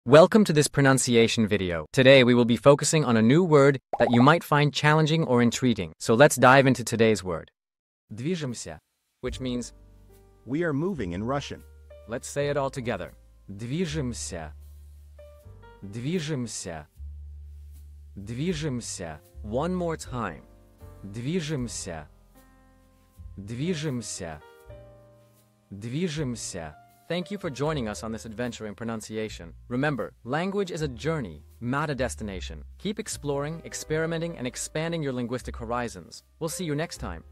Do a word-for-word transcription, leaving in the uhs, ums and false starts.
Welcome to this pronunciation video. Today we will be focusing on a new word that you might find challenging or intriguing. So let's dive into today's word. Движемся, which means we are moving in Russian. Let's say it all together. Движемся. Движемся. Движемся. One more time. Движемся. Движемся. Движемся. Thank you for joining us on this adventure in pronunciation. Remember, language is a journey, not a destination. Keep exploring, experimenting, and expanding your linguistic horizons. We'll see you next time.